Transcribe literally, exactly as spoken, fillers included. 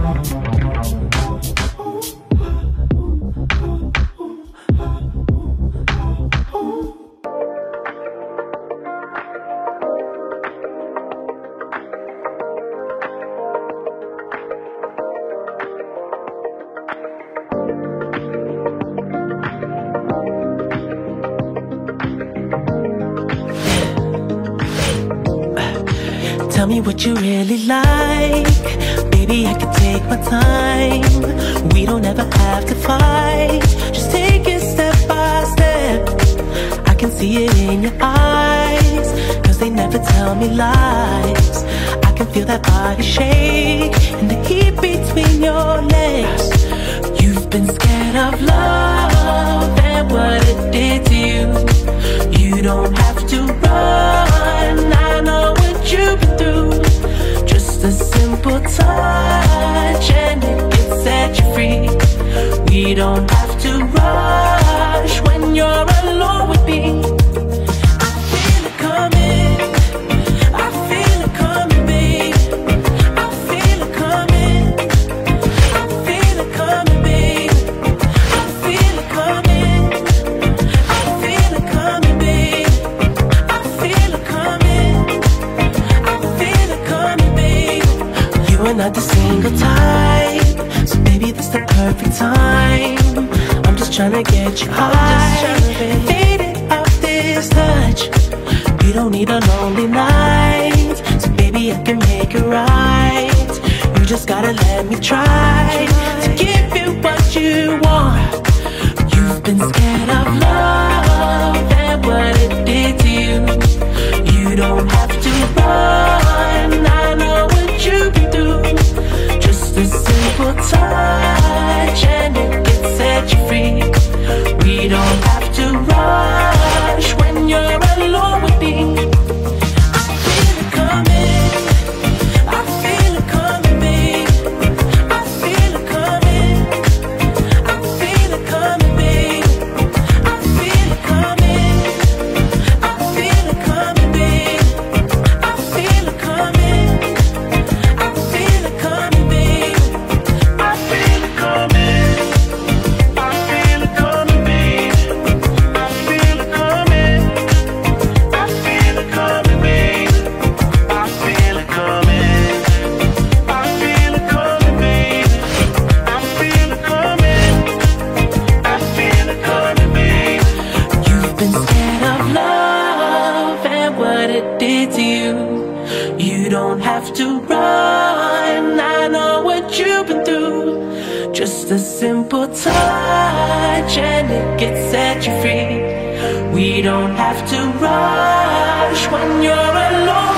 Tell me what you really like. Baby, I can take my time. We don't ever have to fight. Just take it step by step. I can see it in your eyes, cause they never tell me lies. I can feel that body shake and the heat between your legs. You've been scared of love and what it did to you. You don't have to run, I know what you've been through. Just a simple touch and it can set you free. We don't have to rush when you're alone with me. I feel it coming, I feel it coming, babe. I feel it coming, I feel it coming, babe. I feel it coming, I feel it coming, babe. I feel it coming, I feel it coming, babe. You are not the single type, so baby, this the perfect time. I'm just tryna get you high, faded off this touch. You don't need a lonely night, so baby, I can make it right. You just gotta let me try to give you what you want. You've been scared of love and what it did to you. You don't have to run, I know what you've been through. Just a simple touch and it can set you free. We don't have to rush when you're alone with me. I feel it coming, I feel it coming, babe. I feel it coming, I feel it coming, babe. I feel it coming, I feel it coming, babe. I feel it coming, I feel it coming, babe. I feel it coming, I feel it coming, babe. I feel it coming, I feel it coming, babe. I feel it coming, I feel it coming, babe. I feel it coming, I feel it coming, babe. You've been scared of love and what it did to you. You don't have to run, I know what you've been through. Just a simple touch and it can set you free. We don't have to rush when you're alone.